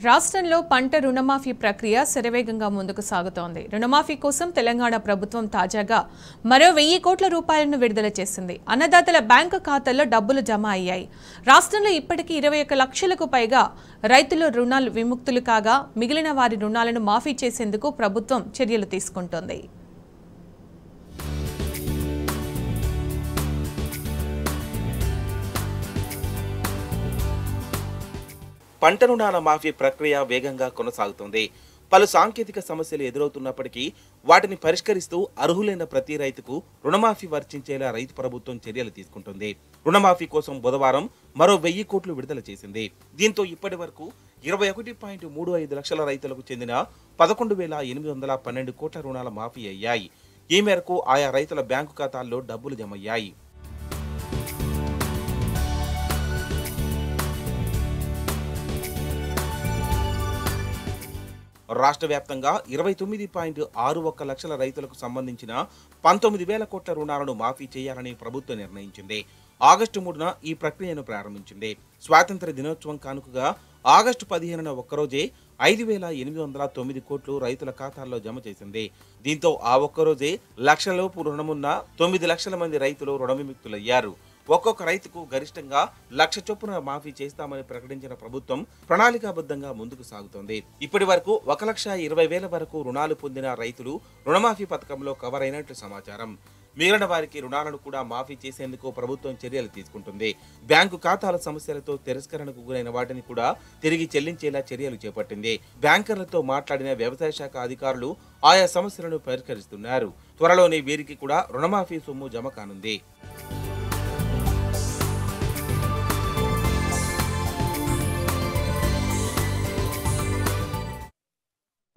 రాష్ట్రంలో పంట రుణమాఫీ ప్రక్రియ శరవేగంగా ముందుకు సాగుతోంది. రుణమాఫీ కోసం తెలంగాణ ప్రభుత్వం తాజాగా మరో 1000 కోట్ల రూపాయలను విడుదల చేసింది. అన్నదాతల బ్యాంకు ఖాతాల్లో డబ్బులు జమ అయ్యాయి. రాష్ట్రంలో ఇప్పటికీ 21 లక్షలకు పైగా రైతులు రుణాలు విముక్తులు కాగా మిగిలిన వారి రుణాలను మాఫీ చేసేందుకు ప్రభుత్వం చర్యలు తీసుకుంటోంది. పంట రుణాల మాఫీ ప్రక్రియ వేగంగా కొనసాగుతోంది. పలు సాంకేతిక సమస్యలు ఎదురవుతున్నప్పటికీ వాటిని పరిష్కరిస్తూ అర్హులైన ప్రతి రైతుకు రుణమాఫీ వర్తించేలా రైతు ప్రభుత్వం చర్యలు తీసుకుంటుంది. రుణమాఫీ కోసం బుధవారం మరో 1000 కోట్లు విడుదల చేసింది. దీంతో ఇప్పటి వరకు 21.35 లక్షల రైతులకు చెందిన 11,812 కోట్ల రుణాల మాఫీ అయ్యాయి. ఈ మేరకు ఆయా రైతుల బ్యాంకు ఖాతాల్లో డబ్బులు జమయ్యాయి. రాష్ట్ర వ్యాప్తంగా 29.61 లక్షల రైతులకు సంబంధించిన 19,000 కోట్ల రుణాలను మాఫీ చేయాలని ప్రభుత్వం నిర్ణయించింది. ఆగస్టు 3న ఈ ప్రక్రియను ప్రారంభించింది. స్వాతంత్ర దినోత్సవం కానుకగా ఆగస్టు 15న ఒక్కరోజే 5,809 కోట్లు రైతుల ఖాతాల్లో జమ చేసింది. దీంతో ఆ ఒక్కరోజే లక్షలోపు రుణమున్న 9 లక్షల మంది రైతులు రుణ విముక్తులయ్యారు. ఒక్కొక్క రైతుకు గరిష్టంగా 1,00,000 చొప్పున మాఫీ చేస్తామని ప్రకటించిన ప్రభుత్వం ప్రణాళికాబద్ధంగా ముందుకు సాగుతోంది. ఇప్పటి వరకు 1,20,000 వరకు రుణాలు పొందిన రైతులు రుణమాఫీ పథకంలో కవర్ అయినట్లు సమాచారం. మిగిలిన వారికి రుణాలను కూడా మాఫీ చేసేందుకు ప్రభుత్వం చర్యలు తీసుకుంటుంది. బ్యాంకు ఖాతాల సమస్యలతో తిరస్కరణకు గురైన వాటిని కూడా తిరిగి చెల్లించేలా చర్యలు చేపట్టింది. బ్యాంకర్లతో మాట్లాడిన వ్యవసాయ శాఖ అధికారులు ఆయా సమస్యలను పరిష్కరిస్తున్నారు. త్వరలోనే వీరికి కూడా రుణమాఫీ సొమ్ము జమ కానుంది.